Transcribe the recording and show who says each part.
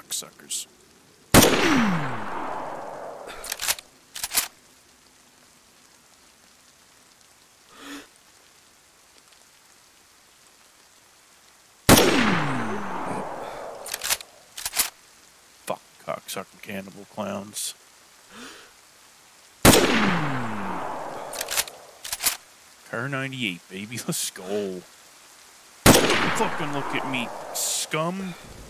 Speaker 1: cocksuckers. Fuck cocksucker cannibal clowns. Car 98, baby, let's go. Fucking look at me, scum.